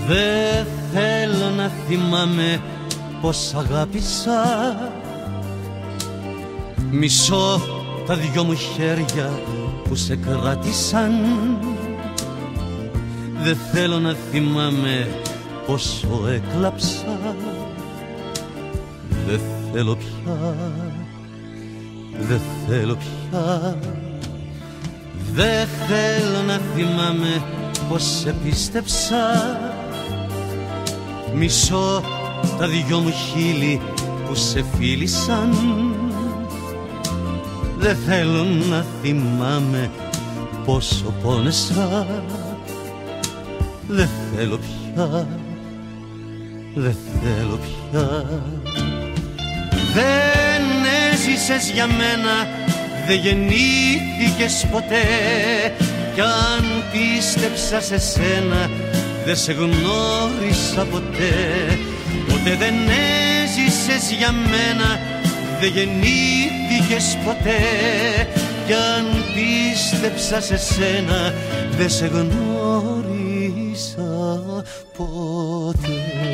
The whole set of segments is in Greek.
Δεν θέλω να θυμάμαι πως αγάπησα. Μισώ τα δυο μου χέρια που σε κράτησαν. Δεν θέλω να θυμάμαι πόσο έκλαψα. Δεν θέλω πια, δεν θέλω πια. Δεν θέλω να θυμάμαι πως σε πίστεψα. Μισώ τα δυο μου χείλη που σε φίλησαν. Δεν θέλω να θυμάμαι πόσο πόνεσα. Δεν θέλω πια, δεν θέλω πια. Δεν έζησες για μένα, δεν γεννήθηκες ποτέ. Κι αν πίστεψα σε σένα, δεν σε γνώρισα ποτέ. Ποτέ δεν έζησες για μένα, δεν γεννήθηκες ποτέ. Κι αν πίστεψα σε σένα, δεν σε γνώρισα ποτέ.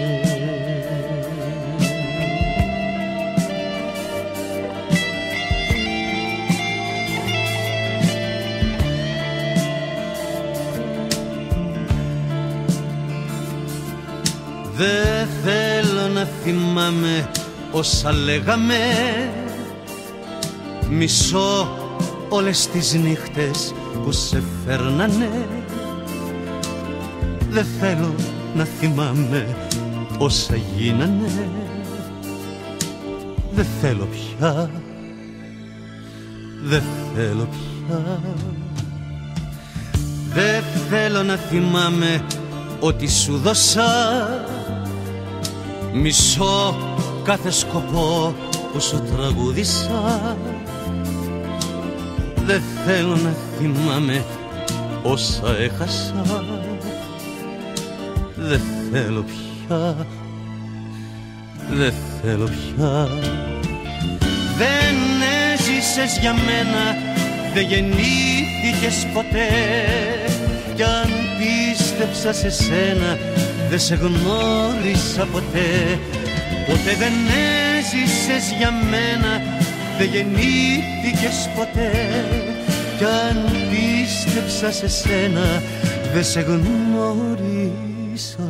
Δεν θέλω να θυμάμαι όσα λέγαμε. Μισώ όλες τις νύχτες που σε φέρνανε. Δεν θέλω να θυμάμαι όσα γίνανε. Δεν θέλω πια, δεν θέλω πια. Δεν θέλω να θυμάμαι ό,τι σου δώσα. Μισώ κάθε σκοπό που σου τραγούδισα. Δεν θέλω να θυμάμαι όσα έχασα. Δεν θέλω πια, δεν θέλω πια. Δεν έζησες για μένα, δεν γεννήθηκες ποτέ. Κι αν πίστεψα σε σένα, δεν σε γνώρισα ποτέ. Ποτέ δεν έζησες για μένα, δεν γεννήθηκες ποτέ. Κι αν πίστεψα σε σένα, δεν σε γνώρισα